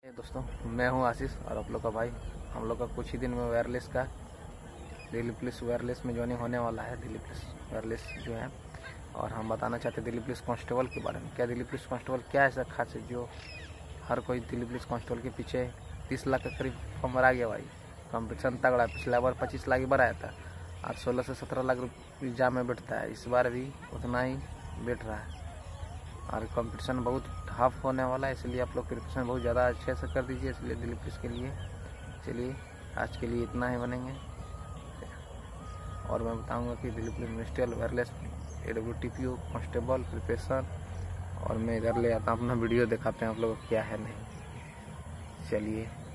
दोस्तों, मैं हूं आशीष और आप लोग का भाई। हम लोग का कुछ ही दिन में वायरलेस का दिल्ली पुलिस वायरलेस में ज्वाइनिंग होने वाला है। दिल्ली पुलिस वायरलेस जो है, और हम बताना चाहते हैं दिल्ली पुलिस कांस्टेबल के बारे में। क्या दिल्ली पुलिस कांस्टेबल क्या ऐसा खास है जो हर कोई दिल्ली पुलिस कांस्टेबल के पीछे 30 लाख के करीब फॉर्म भरा गया भाई। कंपटीशन तगड़ा। पिछला बार 25 लाख भराया था और 16 से 17 लाख एग्जाम में बैठता है। इस बार भी उतना ही बैठ रहा है और कंपटीशन बहुत टफ होने वाला है, इसलिए आप लोग प्रिपरेशन बहुत ज़्यादा अच्छे से कर दीजिए। इसलिए दिल्ली पुलिस के लिए चलिए आज के लिए इतना ही बनेंगे। और मैं बताऊंगा कि Delhi police ministerial wireless AWTPO constable preparation, और मैं इधर ले आता हूँ अपना वीडियो दिखाते हैं आप लोग क्या है नहीं। चलिए।